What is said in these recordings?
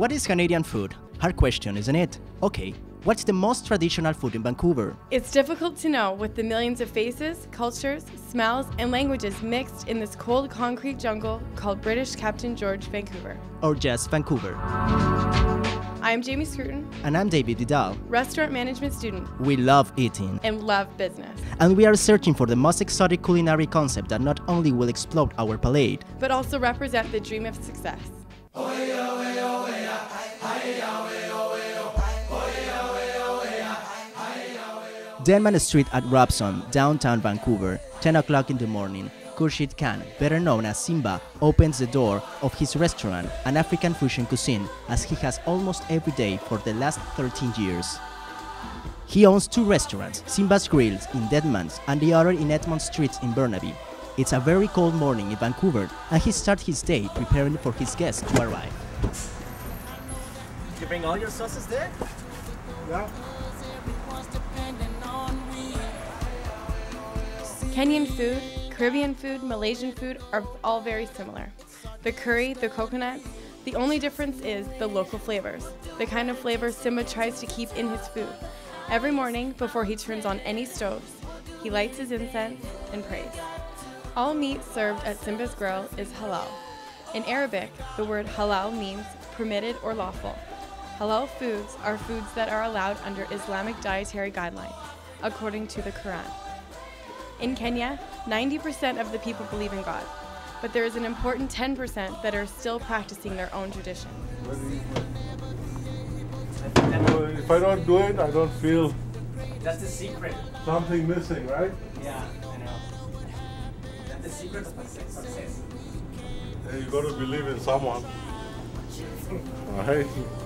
What is Canadian food? Hard question, isn't it? Okay, what's the most traditional food in Vancouver? It's difficult to know with the millions of faces, cultures, smells, and languages mixed in this cold concrete jungle called British Captain George Vancouver. Or just Vancouver. I'm Jamie Scruton. And I'm David Vidal. Restaurant management student. We love eating. And love business. And we are searching for the most exotic culinary concept that not only will explode our palate, but also represent the dream of success. Denman Street at Robson, downtown Vancouver, 10 o'clock in the morning. Khurshid Khan, better known as Simba, opens the door of his restaurant, an African fusion cuisine, as he has almost every day for the last 13 years. He owns two restaurants, Simba's Grills in Denman's and the other in Edmond Street in Burnaby. It's a very cold morning in Vancouver, and he starts his day preparing for his guests to arrive. You bring all your sauces there? Yeah. Kenyan food, Caribbean food, Malaysian food are all very similar. The curry, the coconuts, the only difference is the local flavors, the kind of flavors Simba tries to keep in his food. Every morning, before he turns on any stoves, he lights his incense and prays. All meat served at Simba's Grill is halal. In Arabic, the word halal means permitted or lawful. Halal foods are foods that are allowed under Islamic dietary guidelines, according to the Quran. In Kenya, 90% of the people believe in God, but there is an important 10% that are still practicing their own traditions. If I don't do it, I don't feel That's the secret. something missing, right? Yeah, I know. That's the secret of success. Hey, you got to believe in someone. Right?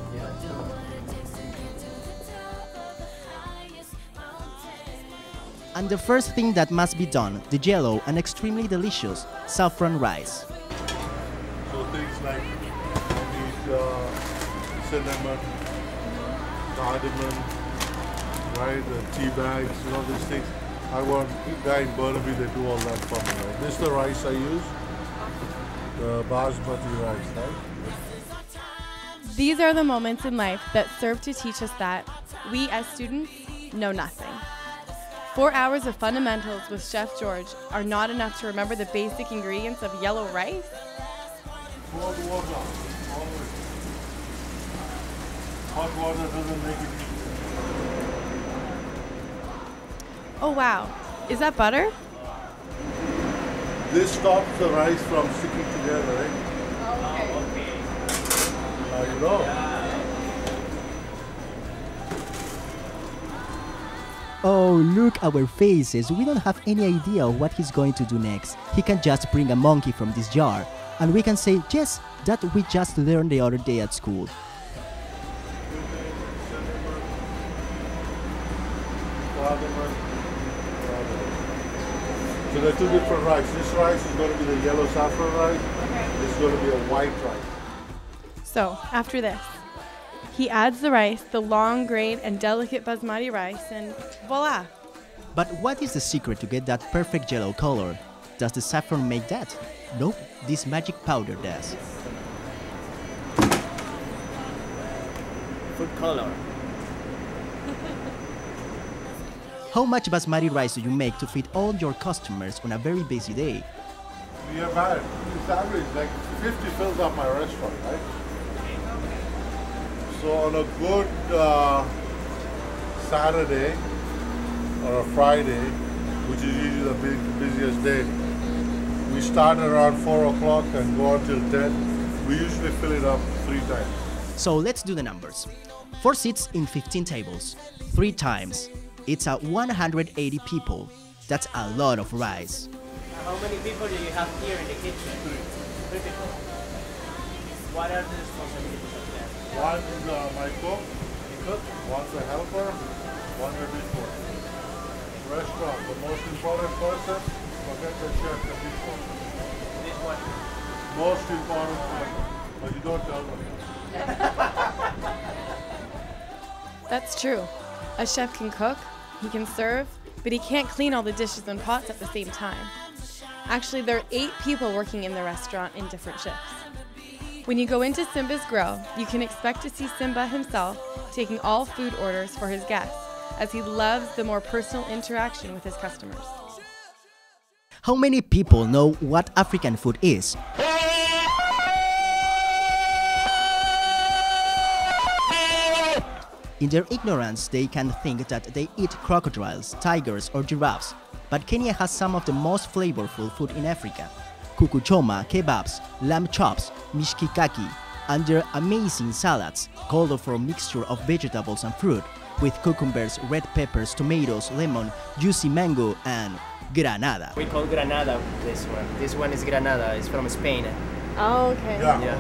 And the first thing that must be done, the yellow and extremely delicious saffron rice. So things like cinnamon, cardamom, right, and tea bags, you know, these things. I want a guy in Burnaby to do all that for me. Right? This is the rice I use, the basmati rice, right? These are the moments in life that serve to teach us that we as students know nothing. 4 hours of fundamentals with Chef George are not enough to remember the basic ingredients of yellow rice. Cold water, always. Hot water doesn't make it easy. Oh wow, is that butter? This stops the rice from sticking together, right? Okay. You know. Oh, look our faces. We don't have any idea of what he's going to do next. He can just bring a monkey from this jar, and we can say, yes, that we just learned the other day at school. So there are two different rice. This rice is going to be the yellow saffron rice. This is going to be a white rice. So, after this, he adds the rice, the long grain and delicate basmati rice, and voila! But what is the secret to get that perfect yellow color? Does the saffron make that? No, this magic powder does. Food color. How much basmati rice do you make to feed all your customers on a very busy day? We have had, it's average, like 50 fills up my restaurant, right? So on a good Saturday or a Friday, which is usually the busiest day, we start around 4 o'clock and go until 10. We usually fill it up 3 times. So let's do the numbers. 4 seats in 15 tables, 3 times. It's 180 people. That's a lot of rice. How many people do you have here in the kitchen? 3 people. What are the responsibilities of that? One is my cook, The cook? one's a helper, one the dishwasher. Restaurant, the most important person, forget the chef, the dishwasher. This one. Most important person, but you don't tell them. That's true. A chef can cook, he can serve, but he can't clean all the dishes and pots at the same time. Actually, there are 8 people working in the restaurant in different shifts. When you go into Simba's grill, you can expect to see Simba himself taking all food orders for his guests, as he loves the more personal interaction with his customers. How many people know what African food is? In their ignorance, they can think that they eat crocodiles, tigers or giraffes. But Kenya has some of the most flavorful food in Africa. Kuku choma, kebabs, lamb chops, mishkikaki, and their amazing salads, called for a mixture of vegetables and fruit, with cucumbers, red peppers, tomatoes, lemon, juicy mango, and granada. We call granada this one. This one is granada. It's from Spain. Oh, okay. Yeah.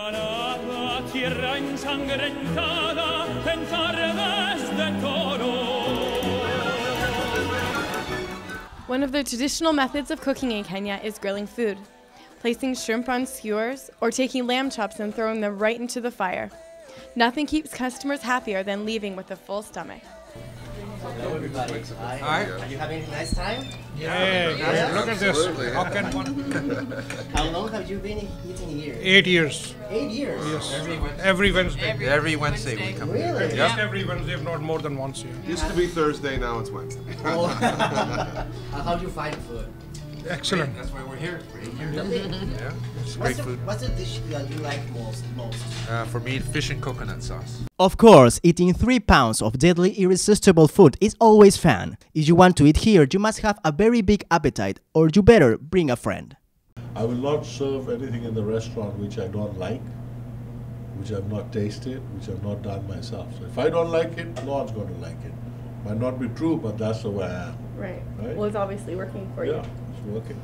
One of the traditional methods of cooking in Kenya is grilling food, placing shrimp on skewers or taking lamb chops and throwing them right into the fire. Nothing keeps customers happier than leaving with a full stomach. Hello everybody. Hi. Are you having a nice time? Yeah. Look at this. How can one? How long have you been eating here? 8 years. 8 years? Yes. Every Wednesday. Every Wednesday we come here. Really? Just every Wednesday, if not more than once a year. Used to be Thursday, now it's Wednesday. Oh. How do you find food? Excellent. That's why we're here. Yeah. It's great food. What's the dish that you like most? For me, fish and coconut sauce. Of course, eating 3 pounds of deadly irresistible food is always fun. If you want to eat here, you must have a very big appetite, or you better bring a friend. I will not serve anything in the restaurant which I don't like, which I've not tasted, which I've not done myself. So if I don't like it, no one's going to like it. Might not be true, but that's the way I am. Right. Right? Well, it's obviously working for Yeah, it's working.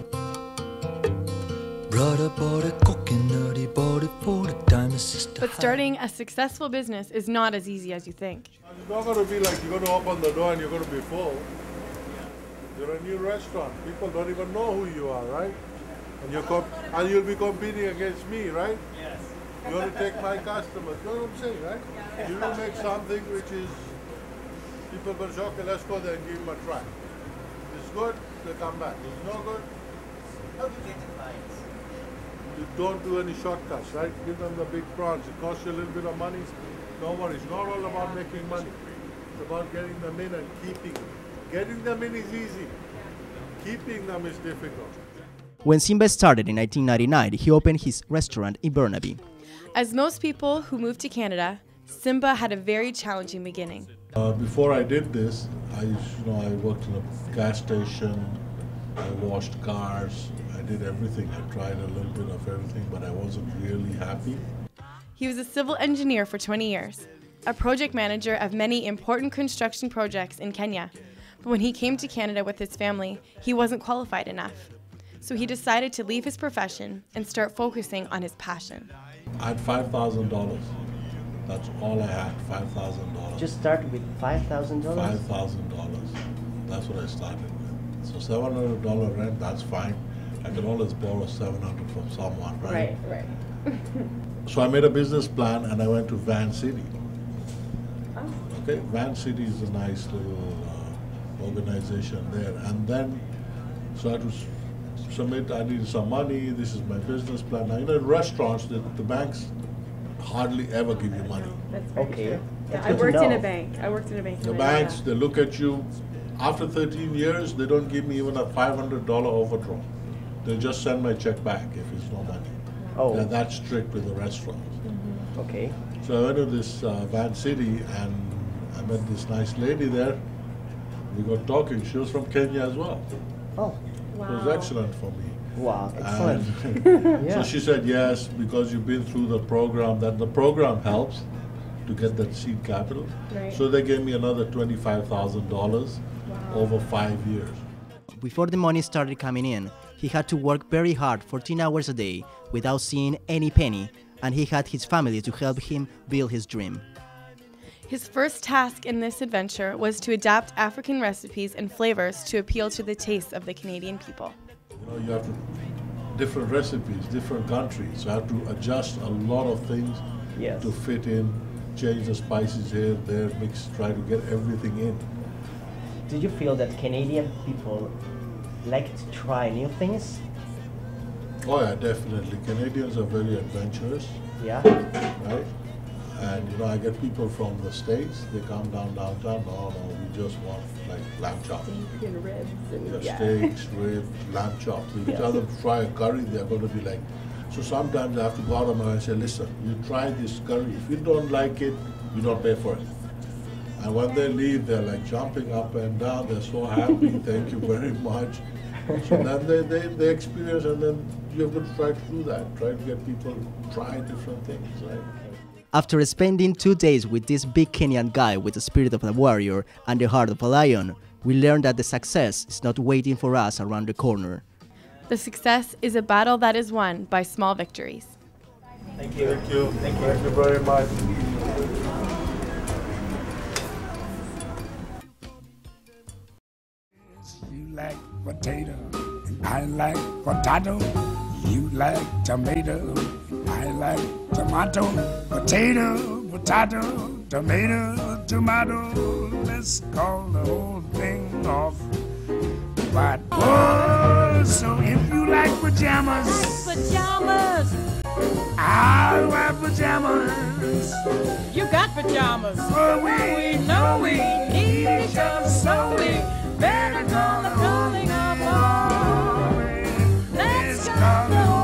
But starting a successful business is not as easy as you think. It's not going to be like you're going to open the door and you're going to be full. You're a new restaurant. People don't even know who you are, right? And you'll be competing against me, right? Yes. You want to take my customers. You know what I'm saying, right? You will make something which is, people will say, okay, let's go there and give them a try. If it's good, they come back. If it's not good, How do you get the clients? you don't do any shortcuts, right? Give them the big prawns. It costs you a little bit of money. Don't worry, it's not all about making money. It's about getting them in and keeping them. Getting them in is easy. Keeping them is difficult. When Simba started in 1999, he opened his restaurant in Burnaby. As most people who moved to Canada, Simba had a very challenging beginning. Before I did this, I worked in a gas station. I washed cars. I did everything. I tried a little bit of everything, but I wasn't really happy. He was a civil engineer for 20 years, a project manager of many important construction projects in Kenya. But when he came to Canada with his family, he wasn't qualified enough. So he decided to leave his profession and start focusing on his passion. I had $5,000. That's all I had, $5,000. Just started with $5,000? $5,000. That's what I started with. So $700 rent, that's fine. I can always borrow $700 from someone, right? Right. So I made a business plan and I went to Van City. Okay, Van City is a nice little organization there. And then, so I had to submit, I needed some money, this is my business plan. Now, in restaurants, the banks hardly ever give you money. That's Okay. Yeah, I worked in a bank. The banks, they look at you, after 13 years, they don't give me even a $500 overdraw. They just send my check back if it's no money. Oh. They're that strict with the restaurants. Okay. So I went to this Van City and I met this nice lady there. We got talking. She was from Kenya as well. Oh, It was excellent for me. wow, excellent. And Yeah. so she said, yes, because you've been through the program, that the program helps to get that seed capital. Right. So they gave me another $25,000 over 5 years. Before the money started coming in, he had to work very hard 14 hours a day without seeing any penny, and he had his family to help him build his dream. His first task in this adventure was to adapt African recipes and flavors to appeal to the tastes of the Canadian people. You have to, different recipes, different countries. So I have to adjust a lot of things Yes. to fit in, change the spices here, there, mix, try to get everything in. Did you feel that Canadian people like to try new things? Oh yeah, definitely. Canadians are very adventurous, Yeah. right? And you know, I get people from the States, they come downtown, no, we just want like lamb chops. Steak and ribs and Yeah, steaks, ribs, lamb chops. If you tell them to try a curry, they're going to be like, so sometimes I have to go out of my way and say, listen, you try this curry. If you don't like it, you don't pay for it. And when they leave, they're like jumping up and down. They're so happy. Thank you very much. So then they experience, and then you're going to try to do that. Try to get people to try different things, right? After spending 2 days with this big Kenyan guy with the spirit of a warrior and the heart of a lion, we learned that the success is not waiting for us around the corner. The success is a battle that is won by small victories. Thank you. Thank you. Thank you very much. You like potato, I like potato. You like tomato, I like tomato. Potato, potato, tomato, tomato. Let's call the whole thing off. But oh, so if you like pajamas, I'll wear pajamas. You got pajamas. For we know we need each other, so we better call the whole thing off. Let's call the whole